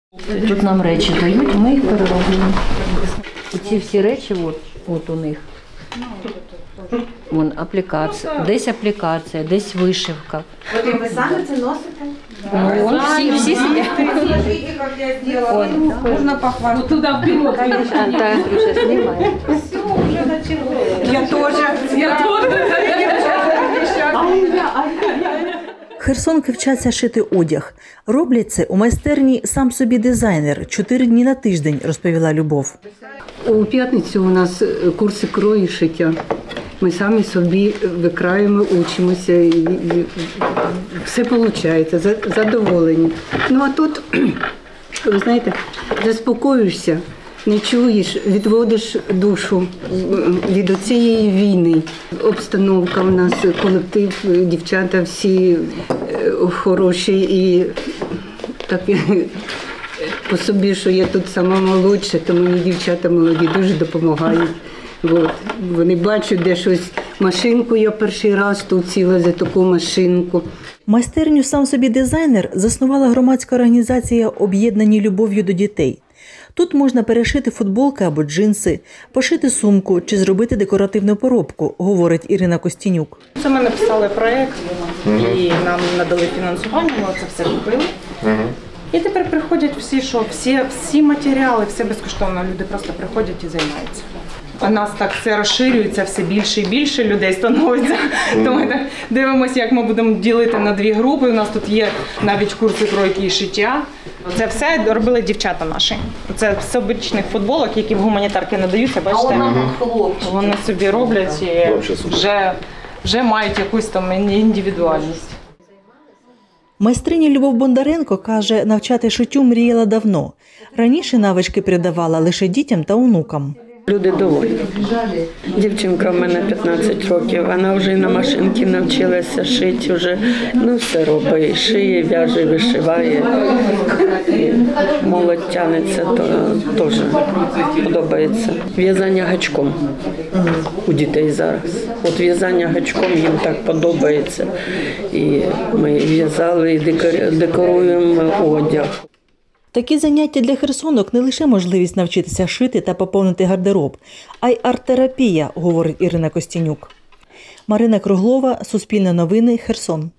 Тут нам речі дають, ми їх переробляємо. Ці всі речі, от у них. Вон аплікація, десь вишивка. От і ви самі це носите? Ну, всі сидять. Можна похвалити. Туди вперед, конечно. Андрюша знімає. Я теж. Херсонки вчаться шити одяг. Роблять це у майстерні «Сам собі дизайнер» 4 дні на тиждень, розповіла Любов. У п'ятницю у нас курси крою і шиття. Ми самі собі викраємо, учимося, і все виходить, задоволені. Ну а тут, ви знаєте, заспокоюєшся, не чуєш, відводиш душу від цієї війни. Обстановка у нас, колектив, дівчата всі хороші і так по собі, що я тут сама молодша, то мені дівчата молоді дуже допомагають. От. Вони бачать, де щось, машинку я перший раз тут сіла за таку машинку. Майстерню «Сам собі дизайнер» заснувала громадська організація «Об'єднані любов'ю до дітей». Тут можна перешити футболки або джинси, пошити сумку чи зробити декоративну поробку, говорить Ірина Костінюк. Це ми написали проєкт і нам надали фінансування, ми це все купили. І тепер приходять всі матеріали, все безкоштовно, люди просто приходять і займаються. А нас так все розширюється, все більше і більше людей становиться. То ми так дивимося, як ми будемо ділити на 2 групи. У нас тут є навіть курси кройки і шиття. Це все робили дівчата наші. Це з обичних футболок, які в гуманітарки надаються, бачите? Вони собі роблять і вже мають якусь там індивідуальність. Майстриня Любов Бондаренко каже, навчати шиттю мріяла давно. Раніше навички передавала лише дітям та онукам. Люди доволі. Дівчинка в мене 15 років, вона вже на машинці навчилася шити, вже, все робить, шиє, в'яже, вишиває. І молодь тягнеться, то теж подобається. В'язання гачком у дітей зараз. От в'язання гачком їм так подобається. І ми в'язали, і декоруємо одяг. Такі заняття для херсонок не лише можливість навчитися шити та поповнити гардероб, а й арт-терапія, говорить Ірина Костінюк. Марина Круглова, Суспільне новини, Херсон.